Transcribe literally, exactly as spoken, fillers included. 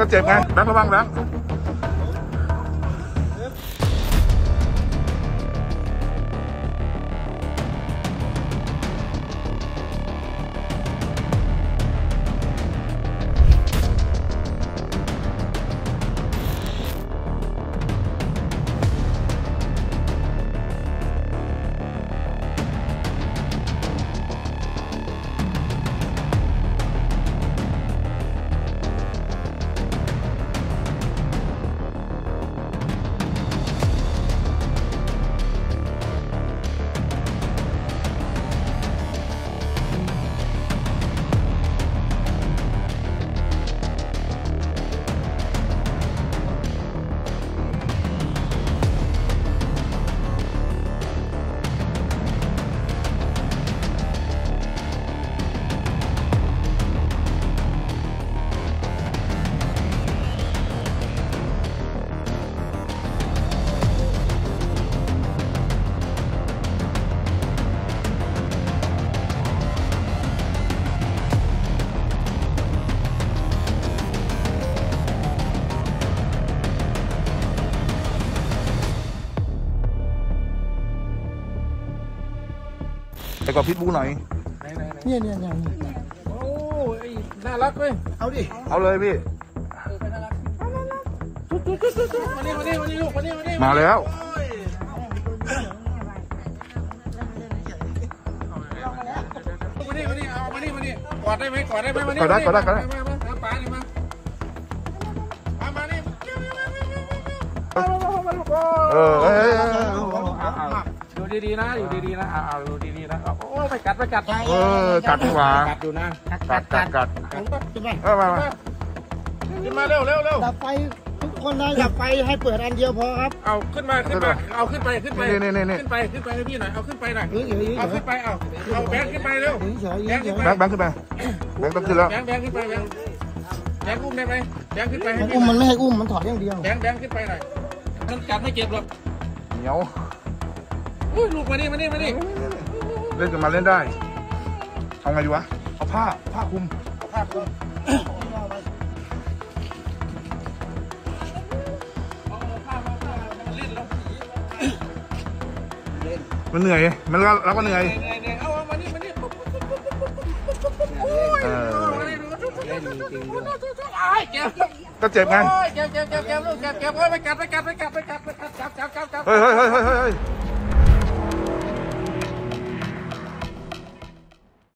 ก็เจ็บไงแบงค์ระวังแบงค์ไปกว่าพิษบูหน่อยเนี่ยเนี่ยเนี่ยโอ้ยน่ารักเว้ยเอาดิเอาเลยพี่มานี่มานี่มานี่ลูกมานี่มานี่มาแล้วมานี่มานี่เอามานี่มานี่กอดได้ไหมกอดได้ไหมมานี่กอดได้กอดได้กอดได้มาป๋านี่มามามานี่เออเอออยู่ดีๆนะอยู่ดีๆนะเอาเอาอยู่ดีๆนะโอ้ไปกัดไปกัดเออกัดดีกว่ากัดอยู่นะกัดกัดกัดเออมามาขึ้นมาเร็วเร็วเร็วดับไฟทุกคนนะดับไฟให้เปิดอันเดียวพอครับเอาขึ้นมาขึ้นมาเอาขึ้นไปขึ้นไปนี่นี่นี่ขึ้นไปขึ้นไปให้พี่หน่อยเอาขึ้นไปหน่อยเฉยๆเอาขึ้นไปเอาเอาแบงค์ขึ้นไปเร็วเฉยๆแบงค์เฉขึ้นยไปแบงค์แบงค์ขึ้นไปแบงค์ต้องขึ้นแล้วแบงค์แบงค์ขึ้นไปแบงค์แบงค์อุ้มได้ไหมแบงค์ขึ้นไปให้ๆพี่อุ้มมันไม่ให้อุ้มมันถอดอย่างเดียวแบงค์แบงค์ขึ้นไปหน่อยมันกัดไม่เจ็บหรอกเหนียวอุ้ยลูกมานี่มานี่มานี่เล่นกันมาเล่นได้เอาไงดีวะเอาผ้าผ้าคลุมเอาผ้าคลุมมันเหนื่อยมันก็เราก็เหนื่อยเอามานี่มานี่เออก็เจ็บไงเจ็บเจ็บเจ็บเจ็บลูกเจ็บเจ็บโอ้ยไปกัดไปกัดไปกัดไปกัดไปกัดจับจับจับจับเฮ้ยเฮ้ยเฮ้ยเฮ้ย